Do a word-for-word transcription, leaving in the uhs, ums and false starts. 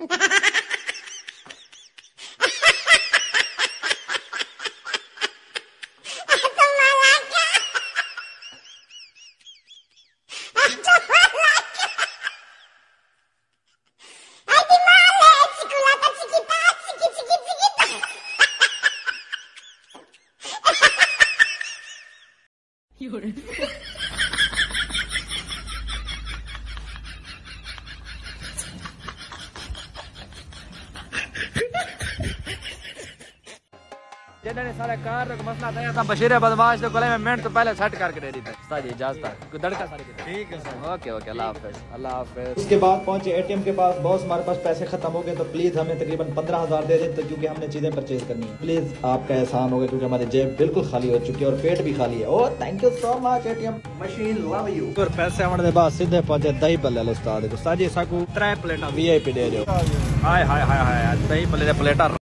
有人。जिन्होंने सारे कार का मसला था था बशीर बदमाश तो गले में मिनट तो पहले सेट करके दे दी थी उस्ताद जी इजाजत दड़का सारी ठीक है सर ओके ओके अल्लाह हाफिज अल्लाह हाफिज। उसके बाद पहुंचे एटीएम के पास, बॉस हमारे पास पैसे खत्म हो गए तो प्लीज हमें तकरीबन पंद्रह हजार दे दें तो क्योंकि हमने चीजें परचेज करनी है। प्लीज आपका एहसान होगा क्योंकि हमारी जेब बिल्कुल खाली हो चुकी है और पेट भी खाली है। Oh thank you so much ATM machine love you. और पैसे आने के बाद सीधे पहुंचे दही भल्ले उस्ताद उस्ताद जी साकू त्रै प्लेटा वीआईपी दे दो। हाय हाय हाय हाय दही भल्ले दे प्लेटा